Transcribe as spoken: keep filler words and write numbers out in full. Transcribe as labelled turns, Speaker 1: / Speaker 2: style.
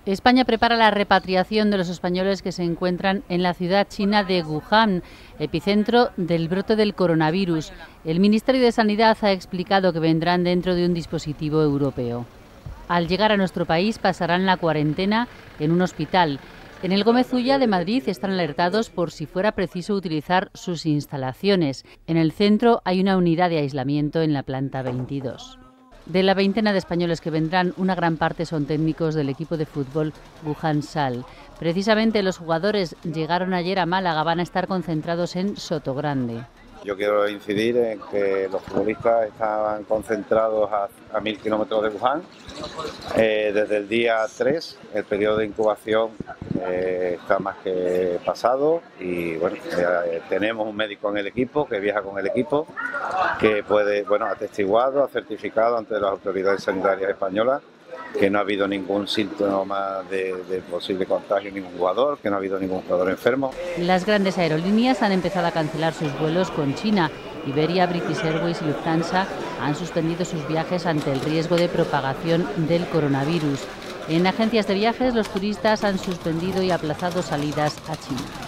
Speaker 1: España prepara la repatriación de los españoles que se encuentran en la ciudad china de Wuhan, epicentro del brote del coronavirus. El Ministerio de Sanidad ha explicado que vendrán dentro de un dispositivo europeo. Al llegar a nuestro país pasarán la cuarentena en un hospital. En el Gómez Ulla de Madrid están alertados por si fuera preciso utilizar sus instalaciones. En el centro hay una unidad de aislamiento en la planta veintidós. De la veintena de españoles que vendrán, una gran parte son técnicos del equipo de fútbol Wuhan Sal. Precisamente los jugadores llegaron ayer a Málaga, van a estar concentrados en Sotogrande.
Speaker 2: Yo quiero incidir en que los futbolistas estaban concentrados a, a mil kilómetros de Wuhan. Eh, desde el día tres, el periodo de incubación eh, está más que pasado y bueno, eh, tenemos un médico en el equipo que viaja con el equipo, que puede, bueno, atestiguado, ha certificado ante las autoridades sanitarias españolas que no ha habido ningún síntoma de, de posible contagio en ningún jugador, que no ha habido ningún jugador enfermo.
Speaker 1: Las grandes aerolíneas han empezado a cancelar sus vuelos con China. Iberia, British Airways y Lufthansa han suspendido sus viajes ante el riesgo de propagación del coronavirus. En agencias de viajes, los turistas han suspendido y aplazado salidas a China.